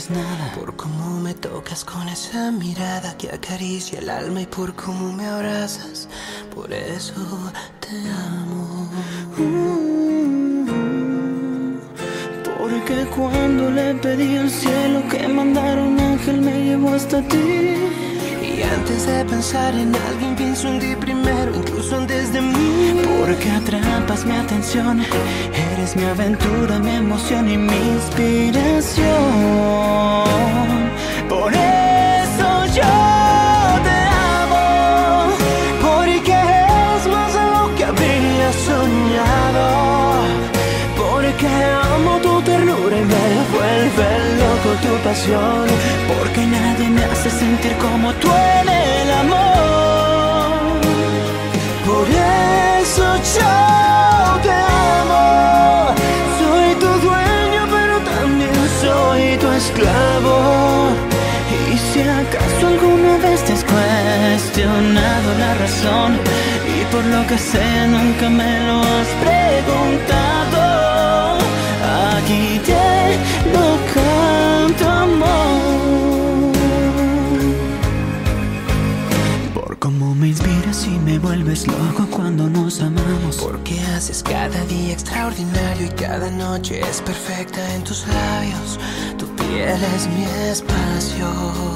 tienes nada. Por cómo me tocas con esa mirada que acaricia el alma y por cómo me abrazas, por eso te amo. Porque cuando le pedí al cielo que mandara un ángel me llevó hasta ti. Y antes de pensar en alguien pienso en ti primero, incluso antes de mí. Porque atrapas mi atención, eres mi aventura, mi emoción y mi inspiración. Por eso yo te amo, porque es más de lo que había soñado. Porque amo tu ternura y me vuelve loco tu pasión. Porque nadie me hace sentir como tú en el amor. Por eso yo te amo. Soy tu dueño pero también soy tu esclavo. Y si acaso alguna vez te has cuestionado la razón y por lo que sea nunca me lo has preguntado, aquí te lo canto, amor. Por cómo me inspiras y me vuelves loco cuando nos amamos. Porque haces cada día extraordinario y cada noche es perfecta en tus labios. Tu piel es mi espacio.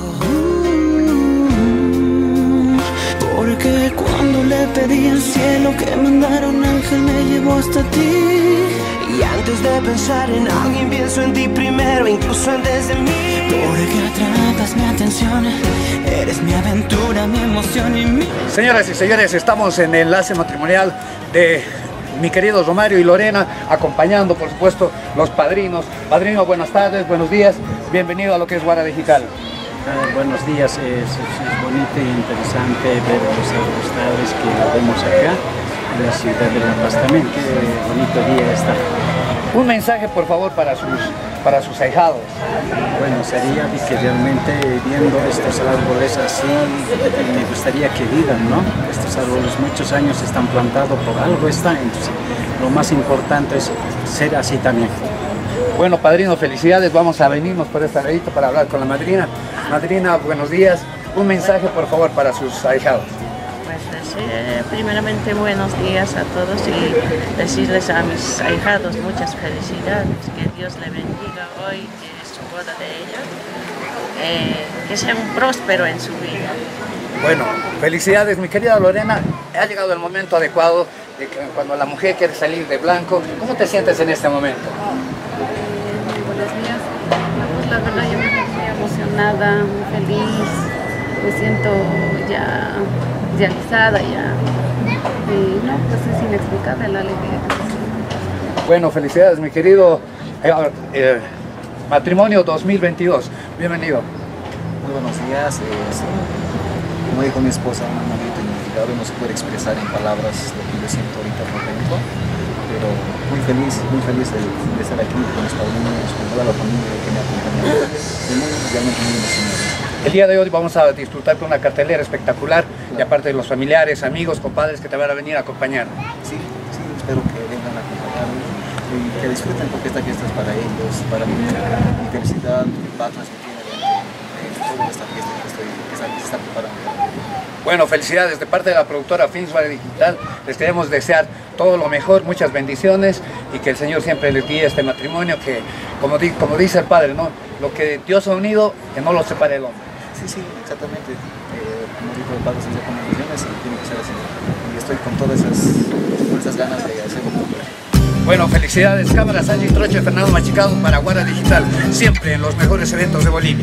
Porque cuando le pedí al cielo que mandara un ángel me llevó hasta ti. Y antes de pensar en alguien pienso en ti primero, incluso antes de mí. Porque atrapas mi atención, eres mi aventura, mi emoción y mi... Señoras y señores, estamos en el enlace matrimonial de mi querido Romario y Lorena, acompañando por supuesto los padrinos. Padrino, buenas tardes, buenos días, bienvenido a lo que es Guara Digital. Buenos días, es bonito y interesante ver los agustadores que vemos acá en la ciudad de La Paz también. Qué bonito día está. Un mensaje por favor para sus ahijados. Bueno, sería que realmente viendo estos árboles así, me gustaría que vivan, ¿no? Estos árboles muchos años están plantados, por algo están, entonces lo más importante es ser así también. Bueno, padrino, felicidades, vamos a venirnos por esta redito para hablar con la madrina. Madrina, buenos días. Un mensaje, por favor, para sus ahijados. Pues primeramente buenos días a todos y decirles a mis ahijados muchas felicidades, que Dios le bendiga hoy, que es su boda de ellos, que sea un próspero en su vida. Bueno, felicidades, mi querida Lorena. Ha llegado el momento adecuado de que cuando la mujer quiere salir de blanco. ¿Cómo te sientes en este momento? Buenos días. Pues la verdad yo me siento muy emocionada, muy feliz, me siento ya realizada ya. Y no, pues es inexplicable la alegría que se siente. Bueno, felicidades mi querido matrimonio 2022. Bienvenido. Muy buenos días. Como dijo mi esposa, un momento inolvidable, no se puede expresar en palabras lo que yo siento ahorita por dentro. Pero muy feliz de estar aquí con los padrinos, con toda la familia que me ha acompañado. Realmente muy emocionado. El día de hoy vamos a disfrutar con una cartelera espectacular y aparte de los familiares, amigos, compadres que te van a venir a acompañar. Sí, espero que vengan a acompañarme y que disfruten porque esta fiesta es para ellos, para mí. Mi felicidad va a transmitir de toda esta fiesta que se está preparando. Bueno, felicidades de parte de la productora Films Guara Digital. Les queremos desear todo lo mejor, muchas bendiciones y que el Señor siempre les guíe este matrimonio que, como dice el Padre, ¿no? Lo que Dios ha unido, que no lo separe el hombre. Sí, exactamente. Como dijo el Padre, son recomendaciones y tiene que ser así. Y estoy con todas esas ganas de hacerlo. Bueno, felicidades, cámara Sánchez Troche, Fernando Machicado para Guara Digital, siempre en los mejores eventos de Bolivia.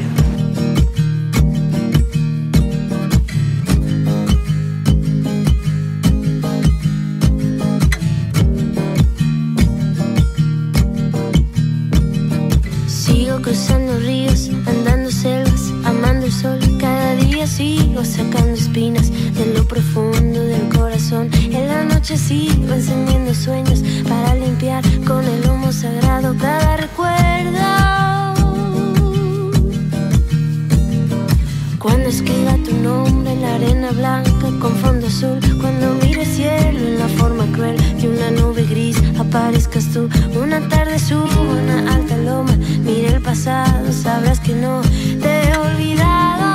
Sigo cruzando ríos, andando selvas, amando el sol. Cada día sigo sacando espinas de lo profundo del corazón. En la noche sigo encendiendo sueños para limpiar con el humo sagrado cada recuerdo. Cuando escriba tu nombre en la arena blanca con fondo azul, cuando mire cielo en la forma cruel de una nube gris. parezcas tú. Una tarde subo una alta loma, mira el pasado, sabrás que no te he olvidado.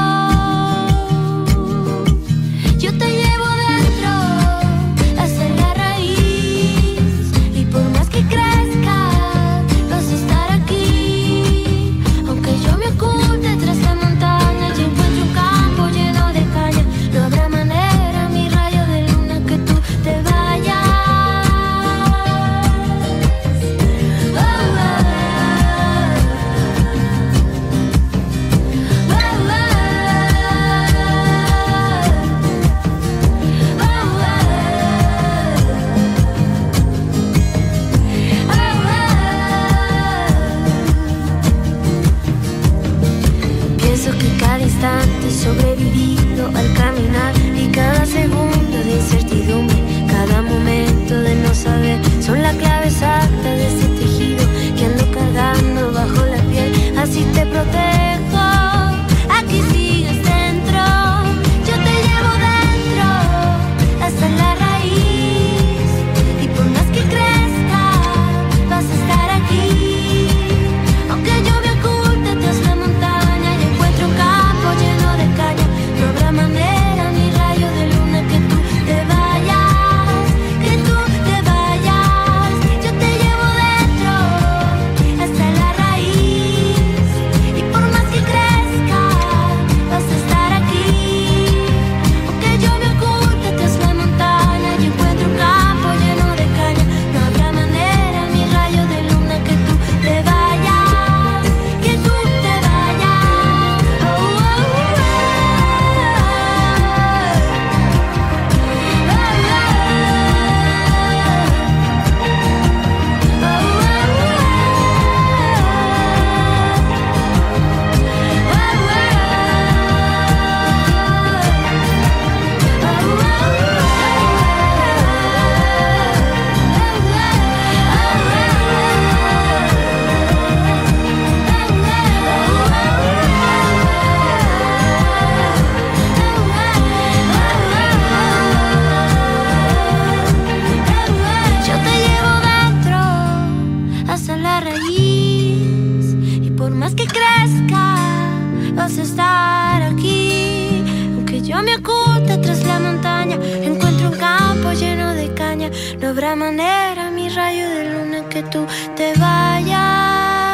Yo te llevo dentro hasta la raíz, y por más que crezca vas a estar aquí. Aunque yo me oculte tras la montaña y encuentre un campo lleno de caña, no habrá manera, mi rayo de luna, que tú te vayas. Pienso que cada instante he sobrevivido al caminar, y cada segundo de incertidumbre, cada momento de no saber, son la clave exacta de ese tejido que ando cargando bajo la piel. Así te protejo, aquí sigues dentro. Yo te llevo dentro hasta la raíz, y por más que crezca vas a estar aquí. Aunque yo me oculte tras la montaña y encuentre un campo lleno de caña, no habrá manera, mi rayo de luna, que tú te vayas, que tú te vayas. Yo te llevo dentro hasta la raíz, y por más que crezca vas a estar aquí. Aunque yo me oculte tras la montaña y encuentre un campo lleno de caña, no habrá manera, mi rayo de luna, que tú te vayas, que tú te vayas. Oh, oh, yo te llevo dentro hasta la raíz, y por más que crezca vas a estar aquí. Aunque yo me oculte tras la montaña, encuentro un campo lleno de caña, no habrá manera, mi rayo de luna, que tú te vayas.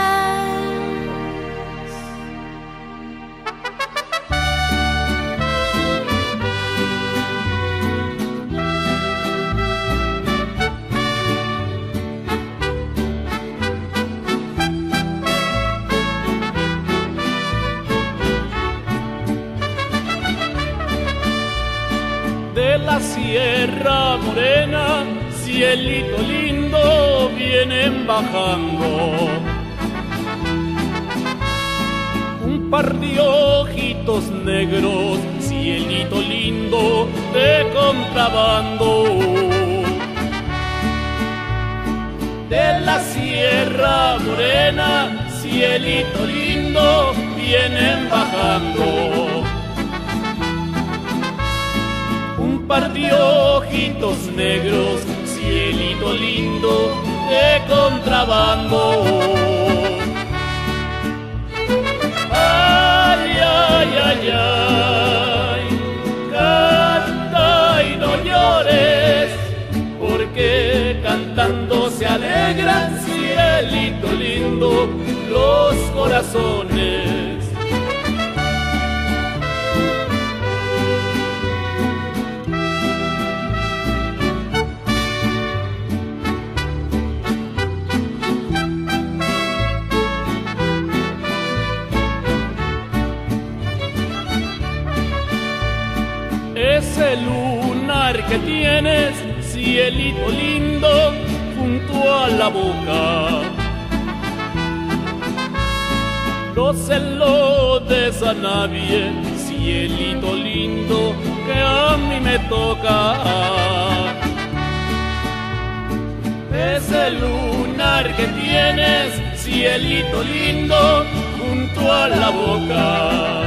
De la Sierra Morena, cielito lindo, vienen bajando un par de ojitos negros, cielito lindo, de contrabando. De la Sierra Morena, cielito lindo, vienen bajando un par de ojitos negros, cielito lindo, de contrabando. Ay, ay, ay, ay, canta y no llores, porque cantando se alegran, cielito lindo, los corazones. Ese lunar que tienes, cielito lindo, junto a la boca, no se lo des a nadie, cielito lindo, que a mí me toca. Ese lunar que tienes, cielito lindo, junto a la boca,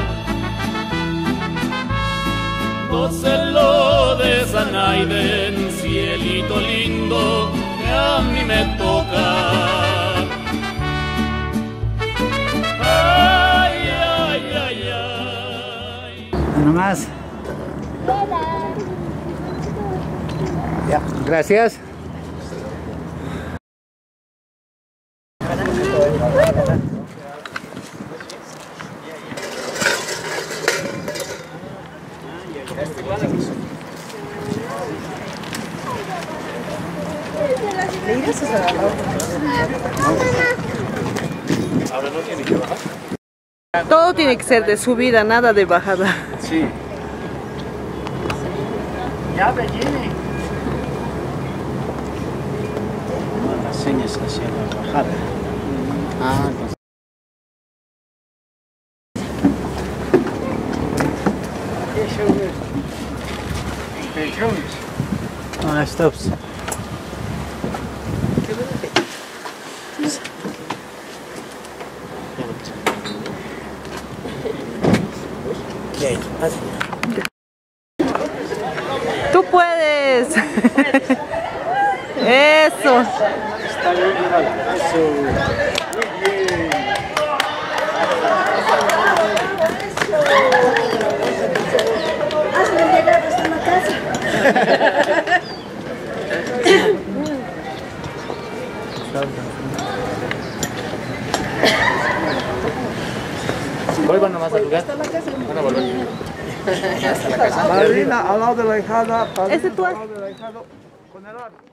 no se lo des a Naiden, cielito lindo, que a mí me toca. Ay, ay, ay, ay. Uno más. Ya, gracias. Todo tiene que ser de subida, nada de bajada. Sí. Las señas hacia la bajada. Ah, entonces. Ah, stops. Tú puedes. Eso. Está bien, eso. Muy bien. Hazme llegar hasta la casa. Vuelvan nomás al lugar. Van a volver. Hasta la casa. Madrina al lado de la hijada, padrino Ese tú al lado de la hijada, con el arco.